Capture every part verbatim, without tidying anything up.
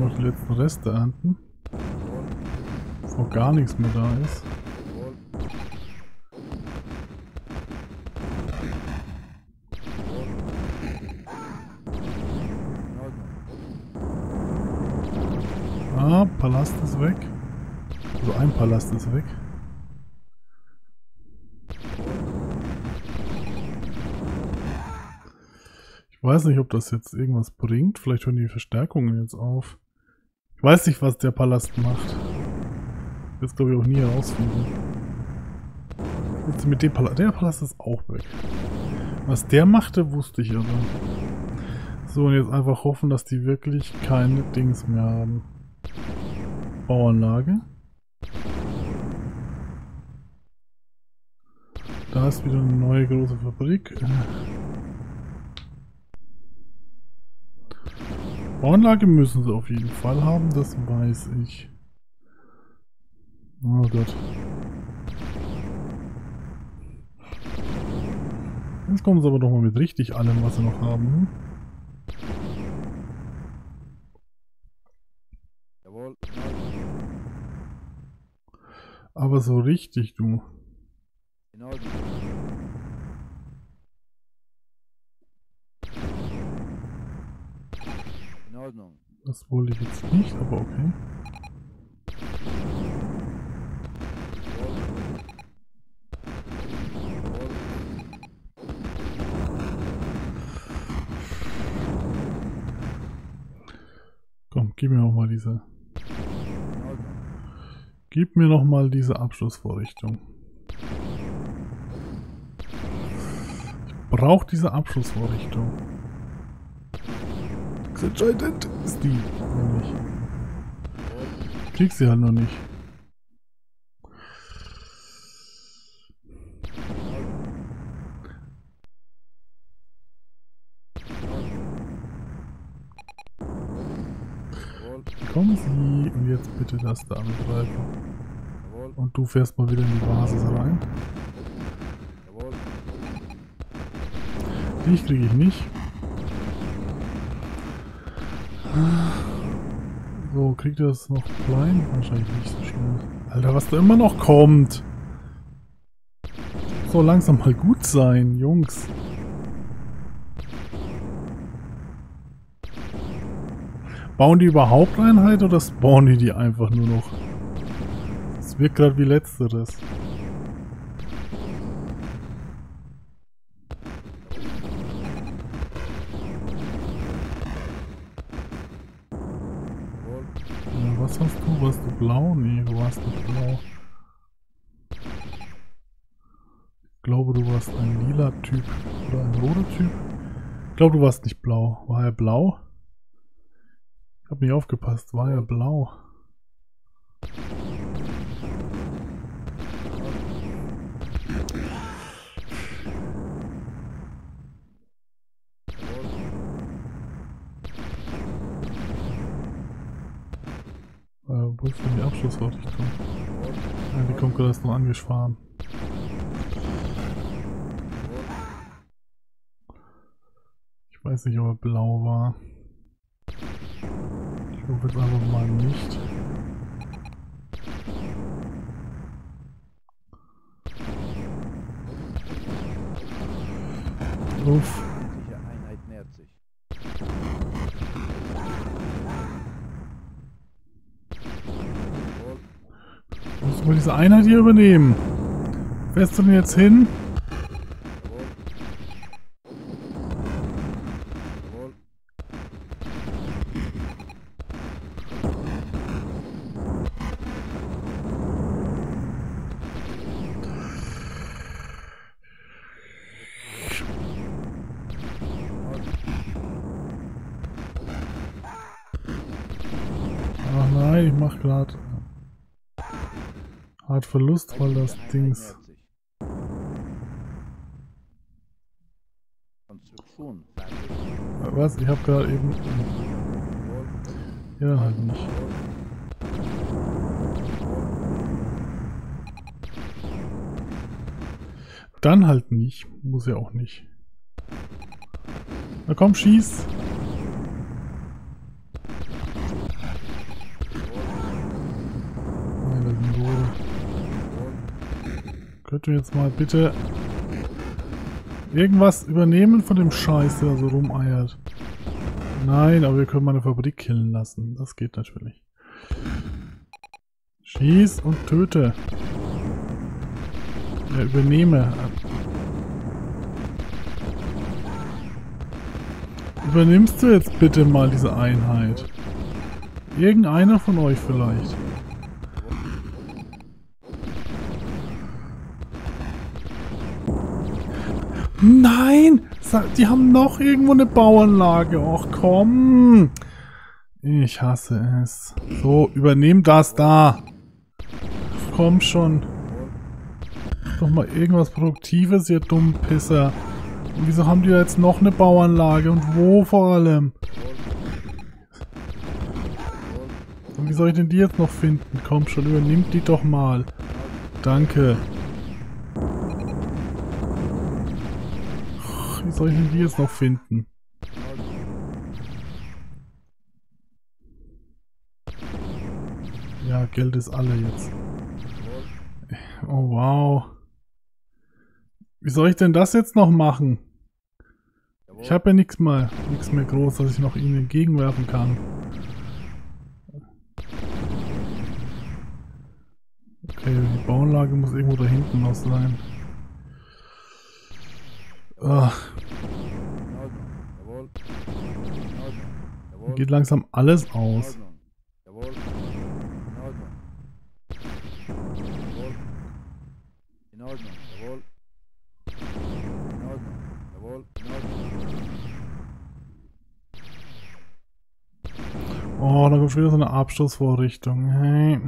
noch die letzten Reste ernten. Bevor gar nichts mehr da ist. Ah, Palast ist weg. Also ein Palast ist weg. Ich weiß nicht, ob das jetzt irgendwas bringt. Vielleicht hören die Verstärkungen jetzt auf. Ich weiß nicht, was der Palast macht. Das glaube ich auch nie herausfinden. Jetzt mit dem Palast. Der Palast ist auch weg. Was der machte, wusste ich aber. So, und jetzt einfach hoffen, dass die wirklich keine Dings mehr haben. Bauanlage. Da ist wieder eine neue große Fabrik. Bauanlage müssen sie auf jeden Fall haben, das weiß ich. Oh Gott. Jetzt kommen sie aber doch mal mit richtig allem, was sie noch haben. Jawohl. Aber so richtig, du. In Ordnung. In Ordnung. Das wollte ich jetzt nicht, aber okay. Komm, gib mir noch mal diese. In Ordnung. Gib mir noch mal diese Abschlussvorrichtung. Ich brauche diese Abschlussvorrichtung. Entscheidend ist die, nämlich. Ich krieg sie halt noch nicht. Jawohl. Kommen Sie und jetzt bitte das da angreifen. Jawohl. Und du fährst mal wieder in die Basis rein. Jawohl. Dich kriege ich nicht. So, kriegt er das noch klein? Wahrscheinlich nicht so schnell. Alter, was da immer noch kommt! So langsam mal gut sein, Jungs. Bauen die überhaupt Einheit oder spawnen die die einfach nur noch? Es wirkt gerade wie letzteres. Ja, was hast du? Warst du blau? Nee, du warst nicht blau. Ich glaube, du warst ein lila Typ oder ein roter Typ. Ich glaube, du warst nicht blau. War er blau? Ich habe nicht aufgepasst. War er blau? Äh, wo ist denn die Abschlussvorrichtung? Ja, die kommt gerade erst noch angefahren. Ich weiß nicht, ob er blau war. Ich hoffe jetzt einfach mal nicht. Uff. Feindliche Einheit nähert sich. Jawohl. Musst du mal diese Einheit hier übernehmen? Fährst du denn jetzt hin? Jawohl. Jawohl. Ach nein, ich mach gerade hart Verlust, weil das Feindliche Einheit Dings. nähert sich. Konstruktion fertig. Was? Ich hab gerade eben. Jawohl. Ja, halt nicht. Dann halt nicht. Muss ja auch nicht. Na komm, schieß. Könnt ihr jetzt mal bitte irgendwas übernehmen von dem Scheiß, der so rumeiert? Nein, aber wir können mal eine Fabrik killen lassen. Das geht natürlich. Schieß und töte. Ja, übernehme. Übernimmst du jetzt bitte mal diese Einheit? Irgendeiner von euch vielleicht. Nein! Die haben noch irgendwo eine Bauanlage. Och komm! Ich hasse es. So, übernehm das da. Komm schon. Doch mal irgendwas Produktives, ihr dummen Pisser. Und wieso haben die da jetzt noch eine Bauanlage? Und wo vor allem? Und wie soll ich denn die jetzt noch finden? Komm schon, übernimmt die doch mal. Danke. Wie soll ich denn die jetzt noch finden? Ja, Geld ist alle jetzt. Oh wow. Wie soll ich denn das jetzt noch machen? Ich habe ja nichts mehr, nichts mehr groß, dass ich noch ihnen entgegenwerfen kann. Okay, die Bauanlage muss irgendwo da hinten noch sein. Ach. Geht langsam alles aus. Oh, da kommt wieder so eine Abstoßvorrichtung. Hey.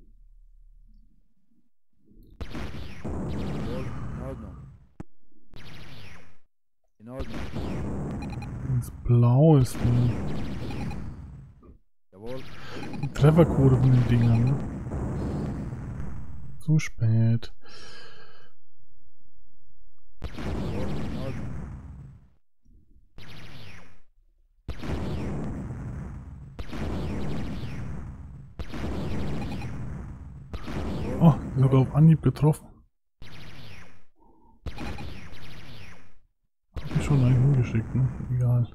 Ins Blau ist die. Die Trefferquote von den Dingern. Ne? Zu spät. Oh, sogar auf Anhieb getroffen. Hab ich schon einen hingeschickt, ne? Egal.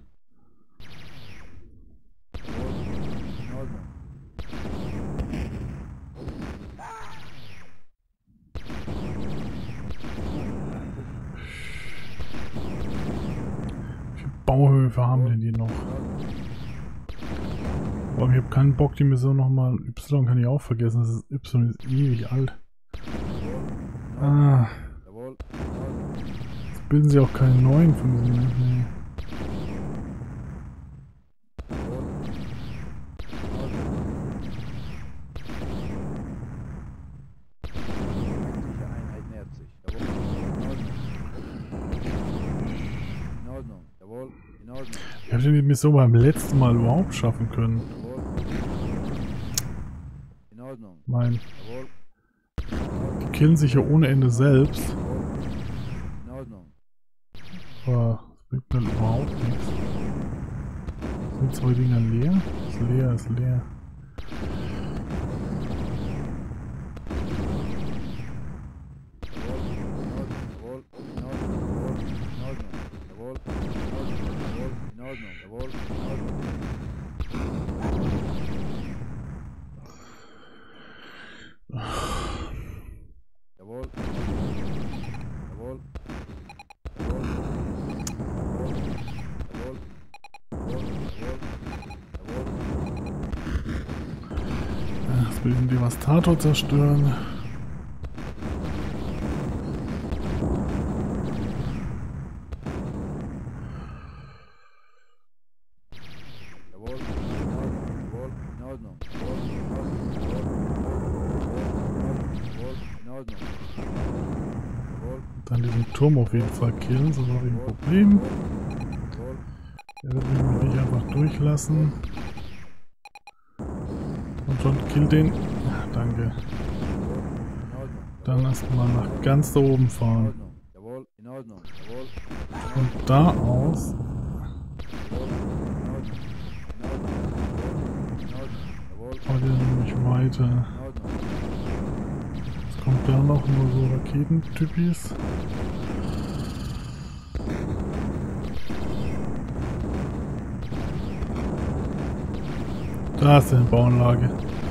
Wie viele Bauhöfe haben denn die noch? Aber ich habe keinen Bock, die Mission nochmal. Y kann ich auch vergessen, das ist Y ist ewig alt. Ah. Jetzt bilden sie auch keinen neuen von diesen. Nee. Ich habe die Mission beim letzten Mal überhaupt schaffen können. Mein. Die killen sich ja ohne Ende selbst. Aber das bringt mir überhaupt nichts. Sind zwei Dinger leer? Ist leer, ist leer. Jetzt will ich den Devastator zerstören. Dann diesen Turm auf jeden Fall killen, sonst habe ich ein Problem. Der wird mich nicht einfach durchlassen. Und schon kill den. Ja, danke. Dann erstmal nach ganz da oben fahren. Von da aus. Fahrt ihr nämlich weiter. Jetzt Kommt da noch nur so Raketentypis? Da ist eine Bauanlage.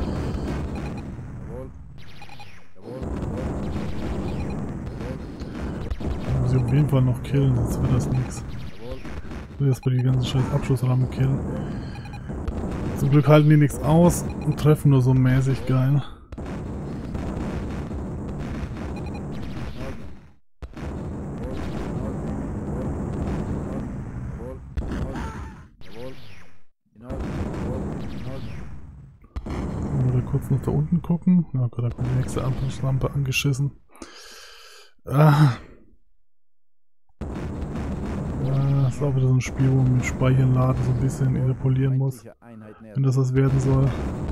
Jawohl. Jawohl. Da muss ich auf jeden Fall noch killen, sonst wird das nichts. Jawohl. Ich will erstmal die ganzen scheiß Abschussrammen killen. Zum Glück halten die nichts aus und treffen nur so mäßig geil. Kurz noch da unten gucken. Ja, Gott, da kommt die nächste Abschussrampe angeschissen. Ah. Ja, das ist auch wieder so ein Spiel, wo man mit Speichern laden so ein bisschen interpolieren muss. Wenn das was werden soll.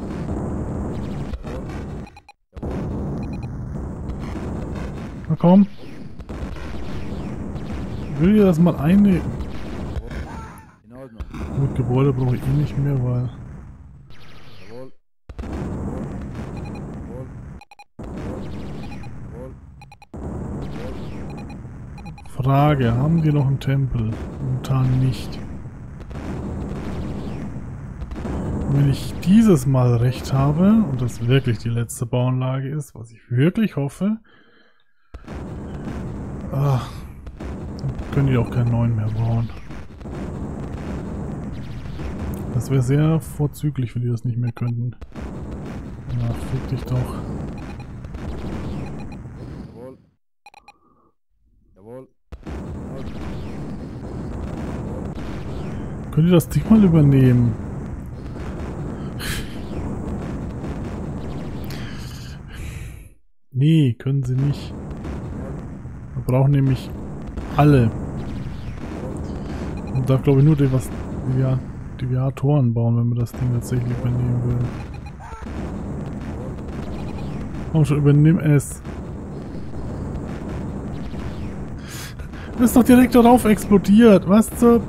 Na komm. Ich will dir das mal einnehmen. Gut, Gebäude brauche ich eh nicht mehr, weil... Frage, haben wir noch einen Tempel? Momentan nicht. Und wenn ich dieses Mal recht habe und das wirklich die letzte Bauanlage ist, was ich wirklich hoffe, ach, dann können die auch keinen neuen mehr bauen. Das wäre sehr vorzüglich, wenn die das nicht mehr könnten. Ja, fick dich doch. Könnt ihr das Ding mal übernehmen? Nee, können sie nicht. Wir brauchen nämlich alle. Man darf glaube ich nur die, was, die Deviatoren bauen, wenn man das Ding tatsächlich übernehmen will. Komm schon, übernimm es. Das ist doch direkt darauf explodiert. Was zur...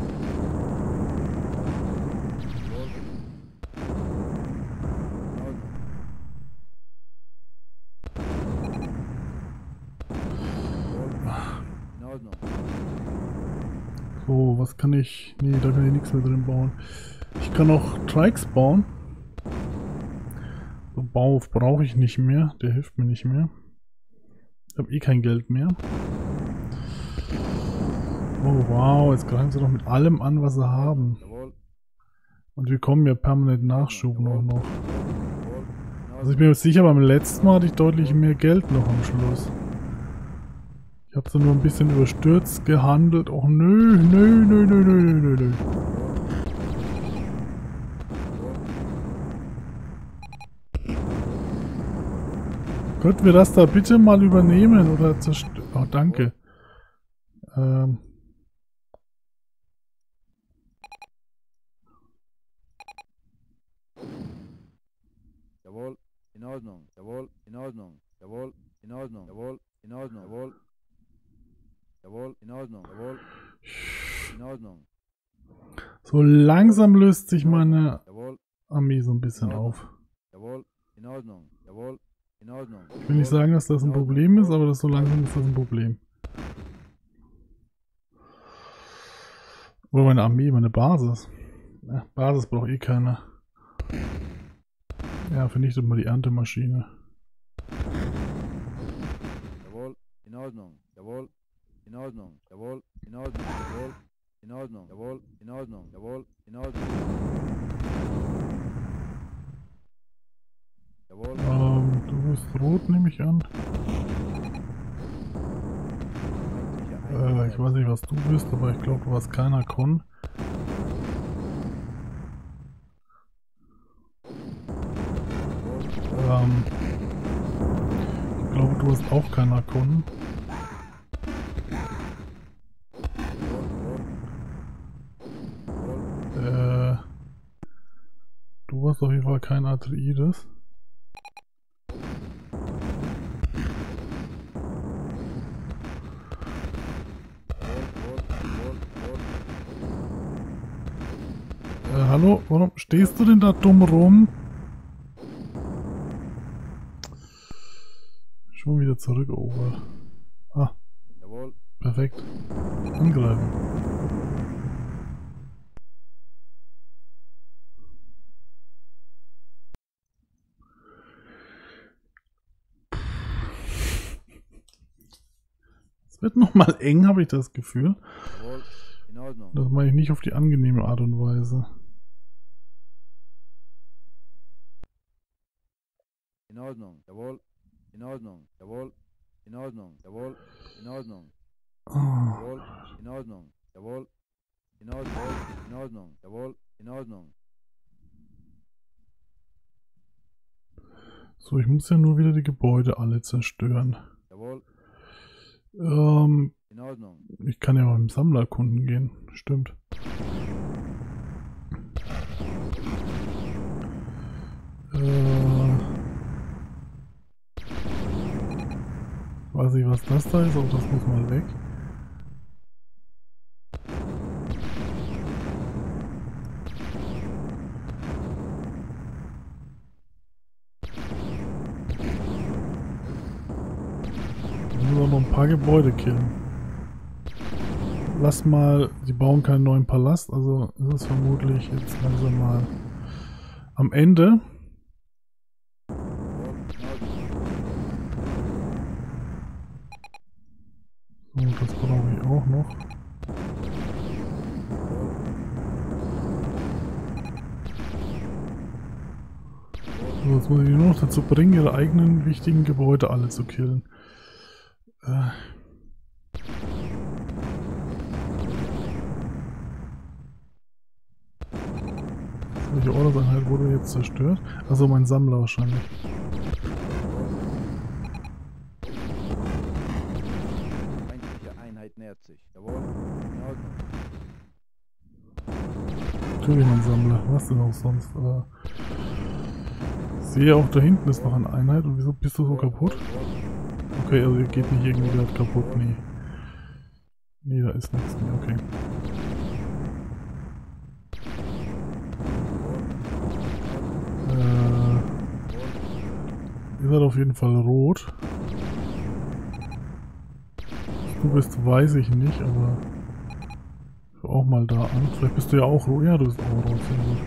So, was kann ich... Nee, da kann ich nichts mehr drin bauen. Ich kann auch Trikes bauen. So, Bau brauche ich nicht mehr. Der hilft mir nicht mehr. Ich habe eh kein Geld mehr. Oh wow, jetzt greifen sie doch mit allem an, was sie haben. Und wir kommen ja permanent Nachschub noch. noch. Also ich bin mir sicher, beim letzten Mal hatte ich deutlich mehr Geld noch am Schluss. Ich habe so nur ein bisschen überstürzt gehandelt. Och nö, nö, nö, nö, nö, nö, nö. Könnten wir das da bitte mal übernehmen oder zerstören? Oh, danke. Ähm. Jawohl, in Ordnung. Jawohl, in Ordnung. Jawohl, in Ordnung. Jawohl, in Ordnung. Jawohl. Jawohl, in Ordnung. Jawohl. In Ordnung. So langsam löst sich meine Jawohl. Armee so ein bisschen auf. Jawohl, in Ordnung. Jawohl, in Ordnung. Ich will nicht sagen, dass das ein Problem ist, aber das so langsam ist das ein Problem. Oder meine Armee, meine Basis. Ja, Basis braucht eh keiner. Ja, vernichtet mal die Erntemaschine. Jawohl, in Ordnung. Jawohl, in Ordnung. Jawohl, in Ordnung. Jawohl, in Ordnung. Jawohl, in Ordnung. Jawohl, in Ordnung. Jawohl. Ähm, du bist rot, nehme ich an. Äh, ich weiß nicht, was du bist, aber ich glaube, du hast keiner Kon. Ähm, ich glaube, du hast auch keiner Kon. Äh, du hast auf jeden Fall kein Atreides. Äh, hallo? Warum stehst du denn da dumm rum? Schon wieder zurückerobert. Ah, Jawohl. perfekt. Angreifen. Es wird nochmal eng, habe ich das Gefühl. Jawohl. In Ordnung. Das mache ich nicht auf die angenehme Art und Weise. In Ordnung. Jawohl. In Ordnung. Jawohl. In Ordnung. Jawohl. In Ordnung. Ah. Jawohl. In Ordnung. Jawohl. In Ordnung. In Ordnung. Jawohl. In Ordnung. So, ich muss ja nur wieder die Gebäude alle zerstören. Jawohl. Ähm, In Ordnung. ich kann ja mal im Sammler erkunden gehen. Stimmt. Äh, weiß nicht, was das da ist, aber das muss mal weg. Ich muss auch noch ein paar Gebäude killen. Lass mal, die bauen keinen neuen Palast, also ist es vermutlich jetzt langsam mal am Ende. So, das brauche ich auch noch. So, jetzt muss ich nur noch dazu bringen, ihre eigenen wichtigen Gebäude alle zu killen. Äh. Welche Ordnungseinheit wurde jetzt zerstört? Also mein Sammler wahrscheinlich. Feindliche Einheit nähert sich. Jawohl. In Ordnung. Natürlich mein Sammler. Was denn auch sonst? Aber ich sehe auch da hinten ist noch eine Einheit. Und wieso bist du so kaputt? Okay, also ihr geht nicht irgendwie gerade kaputt. Nee. Nee, da ist nichts mehr. Okay. Äh, ihr seid auf jeden Fall rot. Du bist, weiß ich nicht, aber ich auch mal da an. Vielleicht bist du ja auch rot. Ja, du bist auch rot. Sehr gut.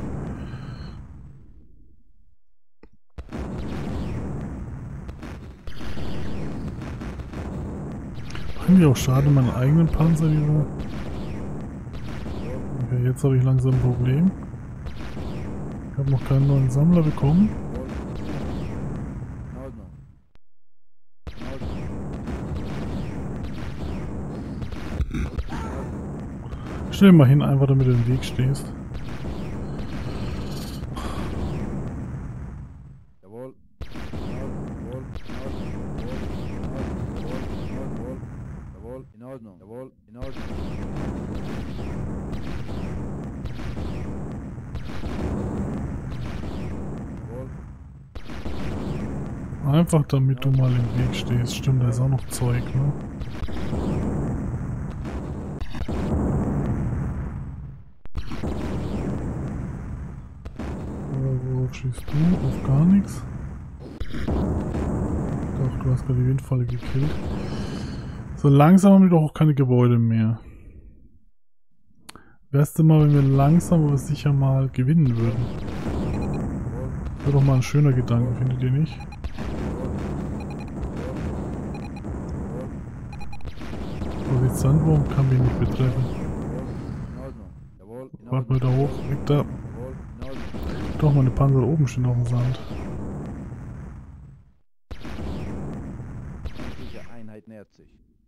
Irgendwie auch schade, meinen eigenen Panzer, diese. Okay, jetzt habe ich langsam ein Problem. Ich habe noch keinen neuen Sammler bekommen. In Ordnung. In Ordnung. Stell mal hin, einfach damit du im Weg stehst. Jawohl. In Ordnung. Jawohl. In Ordnung. Jawohl. In Ordnung. Jawohl. Einfach damit du mal im Weg stehst. Stimmt, da ist auch noch Zeug, ne? Worauf schießt du? Auf gar nichts? Doch, du hast gerade die Windfalle gekillt. So langsam haben wir doch auch keine Gebäude mehr. Wär's denn mal, wenn wir langsam aber sicher mal gewinnen würden? Wäre doch mal ein schöner Gedanke, findet ihr nicht? So, die Sandwurm kann mich nicht betreffen. Warte mal da hoch, weg da. Doch, meine Panzer da oben stehen auf dem Sand. Feindliche Einheit nähert sich.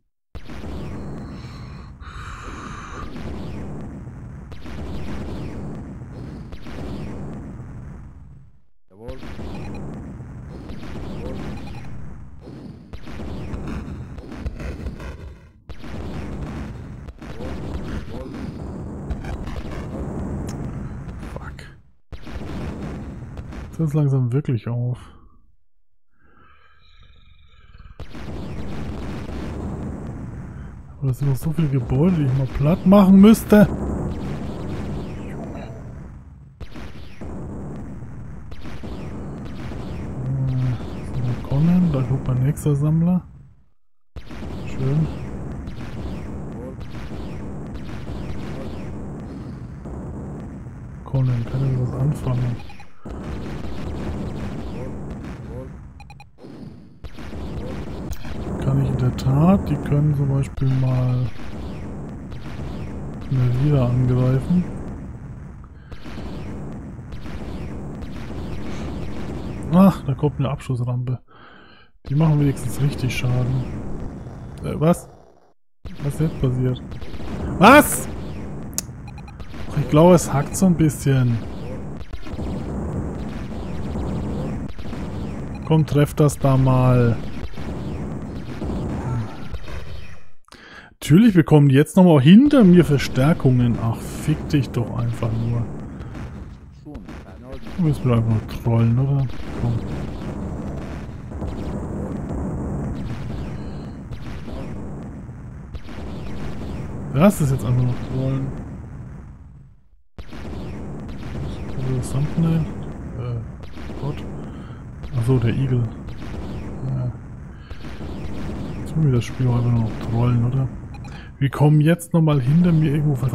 Jawohl. Jawohl. Jawohl. Fuck. Jetzt hört es langsam wirklich auf. Aber das sind noch so viele Gebäude, die ich mal platt machen müsste. Äh, so, Conan. Schön, da kommt mein nächster Sammler. Schön. Conan, kann ich was anfangen? Kann ich in der Tat, die können zum Beispiel mal schnell wieder angreifen. Ach, da kommt eine Abschussrampe. Die machen wenigstens richtig Schaden. Äh, was? Was ist jetzt passiert? Was? Ich glaube, es hackt so ein bisschen. Komm, treff das da mal. Natürlich bekommen die jetzt nochmal hinter mir Verstärkungen. Ach, fick dich doch einfach nur. Du willst mir einfach nur trollen, oder? Komm. Das ist jetzt einfach nur trollen. Das Thumbnail? Äh, Gott. Achso, der Igel. Ja. Jetzt will mir das Spiel einfach nur noch trollen, oder? Wir kommen jetzt nochmal hinter mir irgendwo